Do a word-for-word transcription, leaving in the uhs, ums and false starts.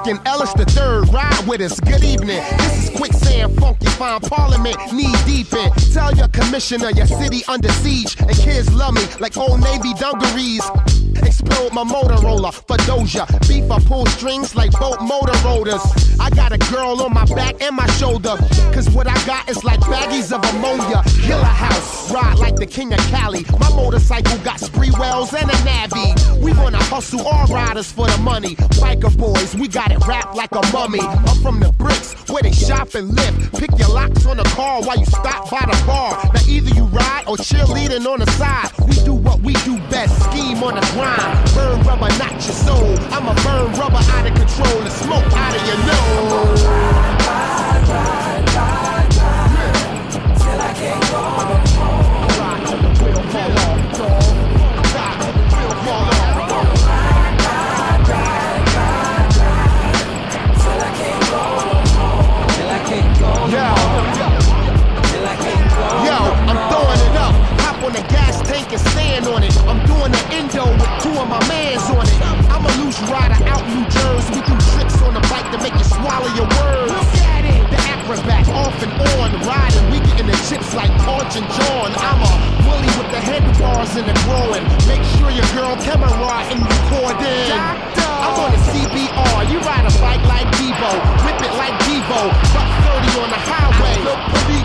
Rockin' Ellis the third, ride with us. Good evening. This is Quicksand, funky fine Parliament, knee deep in. Tell your commissioner your city under siege, and kids love me like Old Navy dungarees. Explode my Motorola for Doja. Beef, I pull strings like boat motor rotors. I got a girl on my back and my shoulder, cause what I got is like baggies of ammonia. Killer house, ride like the king of Cali. My motorcycle got spree wells and a navvy. We wanna hustle all riders for the money. Biker boys, we got it wrapped like a mummy. I'm from the bricks, where they shop and live. Pick your locks on the car while you stop by the bar. Now either you ride or cheerleading on the side. We do what we do best, scheme on the grind. Burn rubber, not your soul. I'ma burn rubber out of control and smoke out of your nose. Ride, ride, ride, ride, ride, till I can't go home. Ride till the wheel fall off, dog. Ride till the wheel fall off. Ride, ride, ride, ride, ride, till I can't go home. Till I can't go home. Till I can't go home. Yo, I'm throwing it up. Hop on the gas tank and stand on it. I'm doing the endo with two of my mans on it. I'm a loose rider out New Jersey. We do tricks on the bike to make you swallow your words. Look at it. The acrobat off and on riding. We getting the chips like Torch and John. I'm a bully with the handlebars and the growing. Make sure your girl camera and recording. I'm on the C B R. You ride a bike like Debo. Whip it like Devo. Buck thirty on the highway.